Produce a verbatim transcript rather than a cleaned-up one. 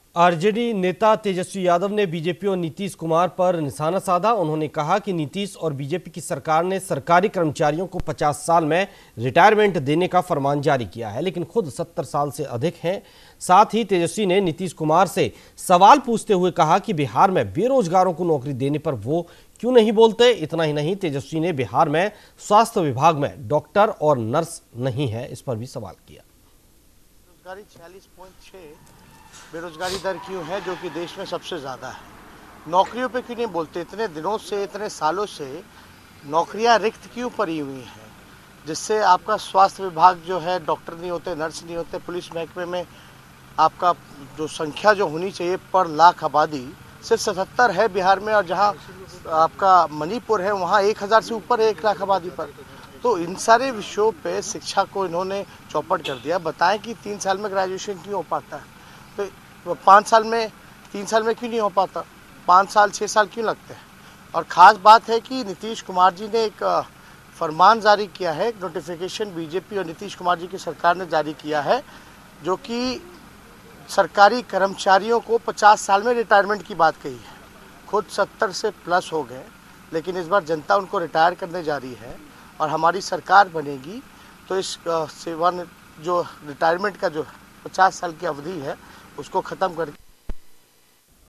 RJD नेता तेजस्वी यादव ने BJP और नीतीश कुमार पर निशाना साधा। उन्होंने कहा कि नीतीश और बीजेपी की सरकार ने सरकारी कर्मचारियों को पचास साल में रिटायरमेंट देने का फरमान जारी किया है, लेकिन खुद सत्तर साल से अधिक हैं। साथ ही तेजस्वी ने नीतीश कुमार से सवाल पूछते हुए कहा कि बिहार में बेरोजगारों को नौकरी देने पर वो क्यों नहीं बोलते। इतना ही नहीं, तेजस्वी ने बिहार में स्वास्थ्य विभाग में डॉक्टर और नर्स नहीं है, इस पर भी सवाल किया। बेरोजगारी छियालीस पॉइंट छह बेरोजगारी दर क्यों है, जो कि देश में सबसे ज़्यादा है। नौकरियों पे क्यों नहीं बोलते। इतने दिनों से, इतने सालों से नौकरियां रिक्त क्यों पड़ी हुई हैं, जिससे आपका स्वास्थ्य विभाग जो है, डॉक्टर नहीं होते, नर्स नहीं होते। पुलिस महकमे में आपका जो संख्या जो होनी चाहिए पर लाख आबादी सिर्फ सतहत्तर है बिहार में, और जहां आपका मणिपुर है वहां एक हज़ार से ऊपर है एक लाख आबादी पर। तो इन सारे विषयों पे शिक्षा को इन्होंने चौपट कर दिया। बताएं कि तीन साल में ग्रेजुएशन क्यों हो पाता है, तो पाँच साल में, तीन साल में क्यों नहीं हो पाता, पाँच साल छः साल क्यों लगते हैं। और ख़ास बात है कि नीतीश कुमार जी ने एक फरमान जारी किया है, एक नोटिफिकेशन बीजेपी और नीतीश कुमार जी की सरकार ने जारी किया है, जो कि सरकारी कर्मचारियों को पचास साल में रिटायरमेंट की बात कही है। खुद सत्तर से प्लस हो गए, लेकिन इस बार जनता उनको रिटायर करने जा रही है और हमारी सरकार बनेगी तो इस सेवा जो रिटायरमेंट का जो पचास साल की अवधि है उसको ख़त्म करके